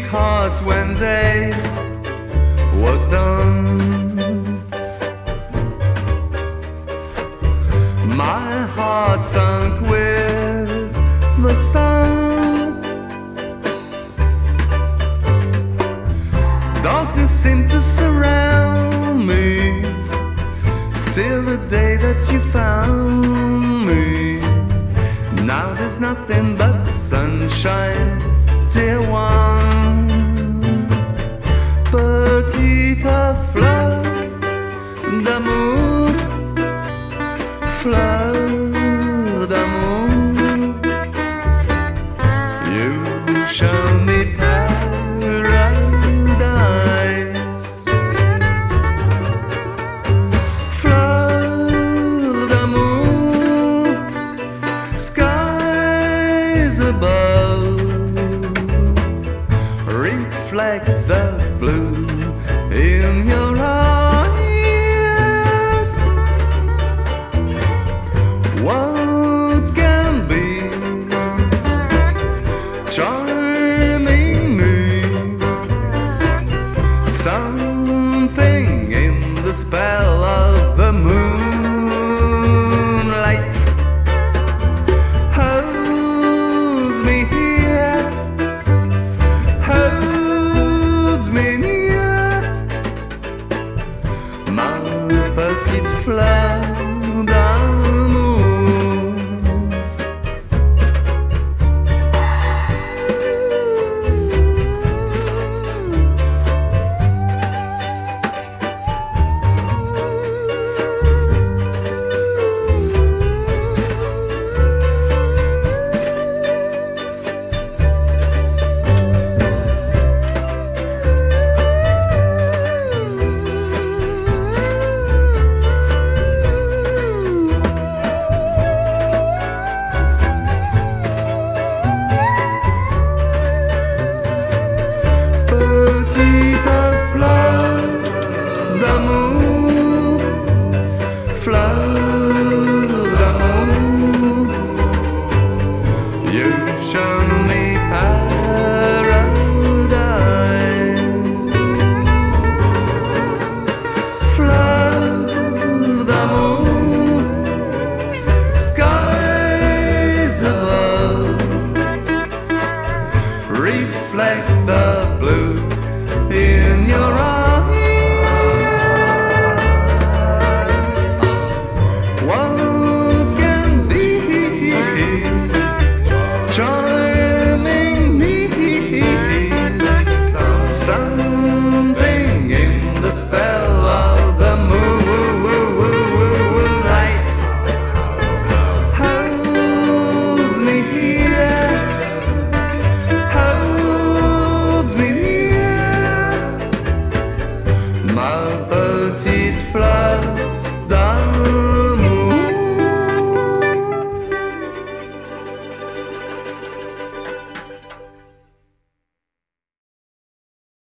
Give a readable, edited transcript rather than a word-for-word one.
sweetheart when day was done. My heart sunk with the sun. Darkness seemed to surround me till the day that you found me. Now there's nothing but sunshine, dear one. Petite fleur d'amour, fleur d'amour, you show me paradise. Fleur d'amour, skies above reflect the blue in your eyes. What can be charming me? Something in the spell of the moonlight holds me here, holds me near, ma petite fleur d'amour. Petite fleur d'amour.